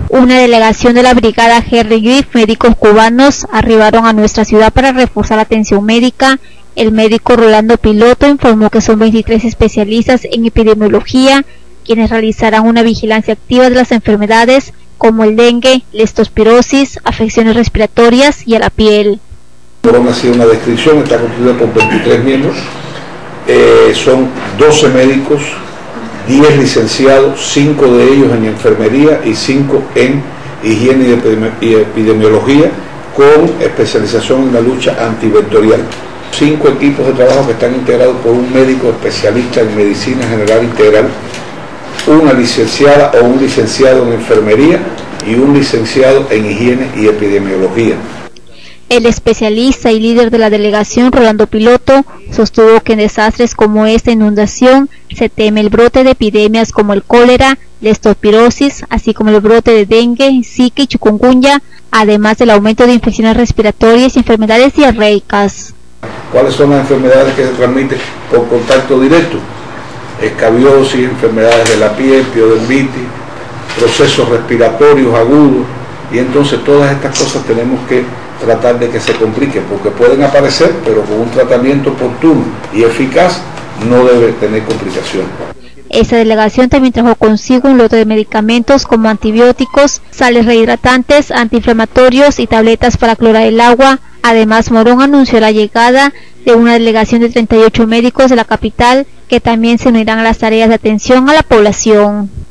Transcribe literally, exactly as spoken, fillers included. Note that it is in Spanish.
Una delegación de la brigada Henry Griff, médicos cubanos, arribaron a nuestra ciudad para reforzar la atención médica. El médico Rolando Piloto informó que son veintitrés especialistas en epidemiología quienes realizarán una vigilancia activa de las enfermedades como el dengue, leptospirosis, afecciones respiratorias y a la piel. Ha sido una descripción, está constituida por veintitrés miembros, eh, son doce médicos, diez licenciados, cinco de ellos en enfermería y cinco en higiene y epidemiología, con especialización en la lucha antivectorial. Cinco equipos de trabajo que están integrados por un médico especialista en medicina general integral, una licenciada o un licenciado en enfermería y un licenciado en higiene y epidemiología. El especialista y líder de la delegación, Rolando Piloto, sostuvo que en desastres como esta inundación se teme el brote de epidemias como el cólera, leptospirosis, así como el brote de dengue, zika y chikungunya, además del aumento de infecciones respiratorias y enfermedades diarreicas. ¿Cuáles son las enfermedades que se transmiten por contacto directo? Escabiosis, enfermedades de la piel, piodermitis, procesos respiratorios agudos, y entonces todas estas cosas tenemos que tratar de que se compliquen, porque pueden aparecer, pero con un tratamiento oportuno y eficaz no debe tener complicaciones. Esta delegación también trajo consigo un lote de medicamentos como antibióticos, sales rehidratantes, antiinflamatorios y tabletas para clorar el agua. Además, Morón anunció la llegada de una delegación de treinta y ocho médicos de la capital que también se unirán a las tareas de atención a la población.